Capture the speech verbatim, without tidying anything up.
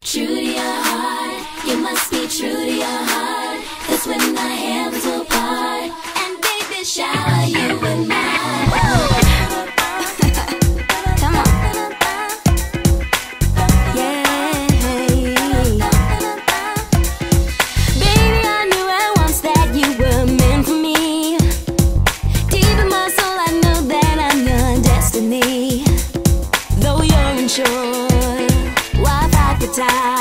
True to your heart, you must be true to your heart. That's when our heavens will part, and baby, shower you with mine. Come on. Yeah. Baby, I knew at once that you were meant for me. Deep in my soul, I know that I'm your destiny. Though you're unsure, why fight the tide?